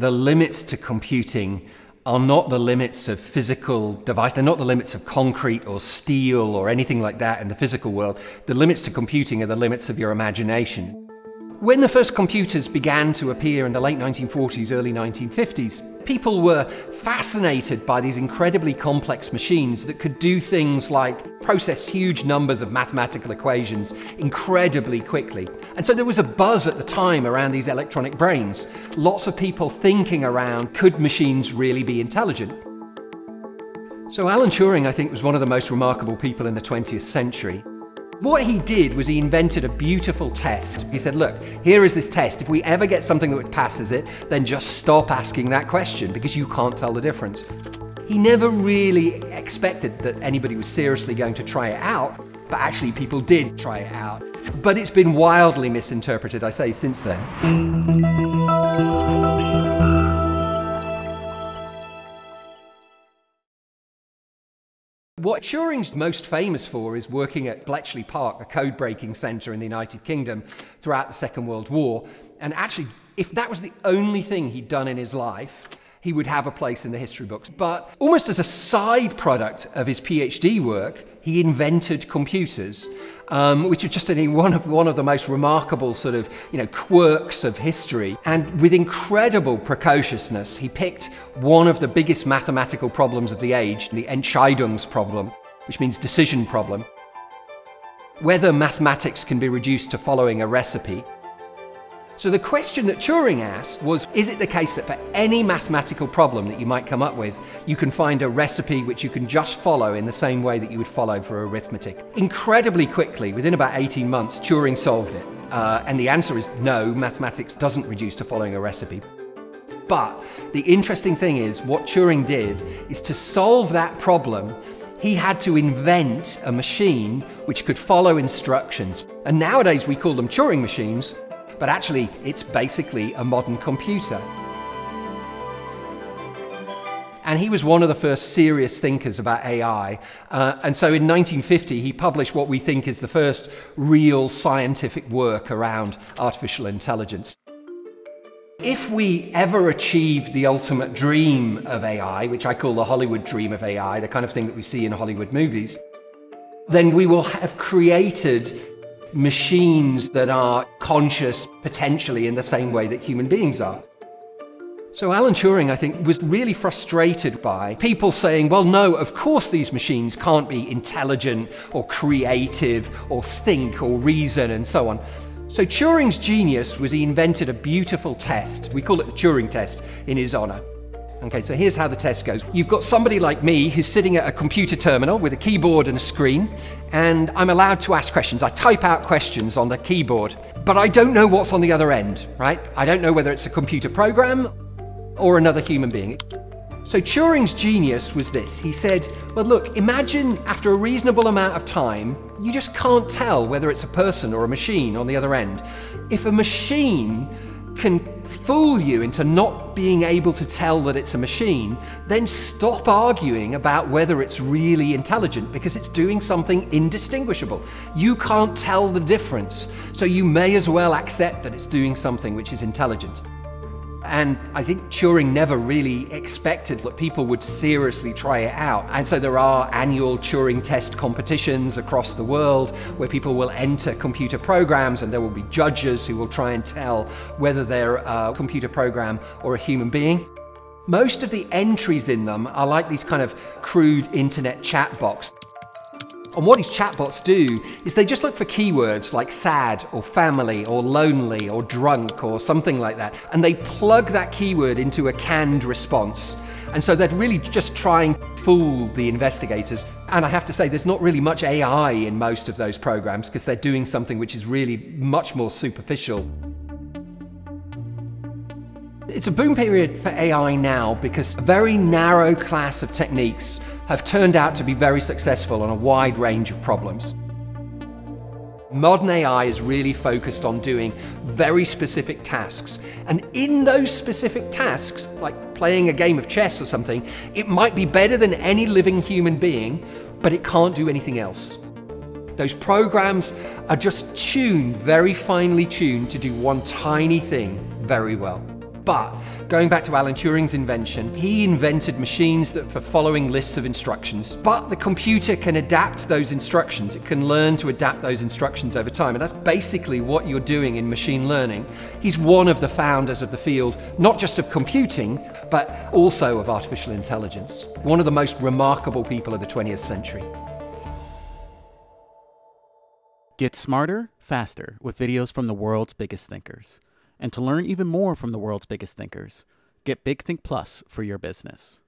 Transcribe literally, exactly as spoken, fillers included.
The limits to computing are not the limits of physical device. They're not the limits of concrete or steel or anything like that in the physical world. The limits to computing are the limits of your imagination. When the first computers began to appear in the late nineteen forties, early nineteen fifties, people were fascinated by these incredibly complex machines that could do things like process huge numbers of mathematical equations incredibly quickly. And so there was a buzz at the time around these electronic brains. Lots of people thinking around, could machines really be intelligent? So Alan Turing, I think, was one of the most remarkable people in the twentieth century. What he did was he invented a beautiful test. He said, look, here is this test. If we ever get something that passes it, then just stop asking that question because you can't tell the difference. He never really expected that anybody was seriously going to try it out, but actually people did try it out. But it's been wildly misinterpreted, I say, since then. What Turing's most famous for is working at Bletchley Park, the code-breaking centre in the United Kingdom throughout the Second World War. And actually, if that was the only thing he'd done in his life, he would have a place in the history books. But almost as a side product of his PhD work, he invented computers, um, which is just I think, one of one of the most remarkable sort of you know quirks of history. And with incredible precociousness, he picked one of the biggest mathematical problems of the age, the Entscheidungsproblem, which means decision problem. Whether mathematics can be reduced to following a recipe. So the question that Turing asked was, is it the case that for any mathematical problem that you might come up with, you can find a recipe which you can just follow in the same way that you would follow for arithmetic? Incredibly quickly, within about eighteen months, Turing solved it. Uh, and the answer is no, mathematics doesn't reduce to following a recipe. But the interesting thing is, what Turing did is to solve that problem, he had to invent a machine which could follow instructions. And nowadays we call them Turing machines, but actually, it's basically a modern computer. And he was one of the first serious thinkers about A I. Uh, and so in nineteen fifty, he published what we think is the first real scientific work around artificial intelligence. If we ever achieve the ultimate dream of A I, which I call the Hollywood dream of A I, the kind of thing that we see in Hollywood movies, then we will have created machines that are conscious potentially in the same way that human beings are. So Alan Turing, I think, was really frustrated by people saying, well, no, of course these machines can't be intelligent or creative or think or reason and so on. So Turing's genius was he invented a beautiful test. We call it the Turing test in his honor. Okay, so here's how the test goes. You've got somebody like me who's sitting at a computer terminal with a keyboard and a screen, and I'm allowed to ask questions. I type out questions on the keyboard, but I don't know what's on the other end, right? I don't know whether it's a computer program or another human being. So Turing's genius was this. He said, well, look, imagine after a reasonable amount of time, you just can't tell whether it's a person or a machine on the other end. If a machine can fool you into not being able to tell that it's a machine, then stop arguing about whether it's really intelligent because it's doing something indistinguishable. You can't tell the difference, so you may as well accept that it's doing something which is intelligent. And I think Turing never really expected that people would seriously try it out. And so there are annual Turing test competitions across the world where people will enter computer programs and there will be judges who will try and tell whether they're a computer program or a human being. Most of the entries in them are like these kind of crude internet chat box. And what these chatbots do is they just look for keywords like sad or family or lonely or drunk or something like that. And they plug that keyword into a canned response. And so they're really just trying to fool the investigators. And I have to say, there's not really much A I in most of those programs because they're doing something which is really much more superficial. It's a boom period for A I now because a very narrow class of techniques have turned out to be very successful on a wide range of problems. Modern A I is really focused on doing very specific tasks. And in those specific tasks, like playing a game of chess or something, it might be better than any living human being, but it can't do anything else. Those programs are just tuned, very finely tuned, to do one tiny thing very well. But going back to Alan Turing's invention, he invented machines that for following lists of instructions, but the computer can adapt those instructions. It can learn to adapt those instructions over time, and that's basically what you're doing in machine learning. He's one of the founders of the field, not just of computing, but also of artificial intelligence. One of the most remarkable people of the twentieth century. Get smarter, faster with videos from the world's biggest thinkers. And to learn even more from the world's biggest thinkers, get Big Think Plus for your business.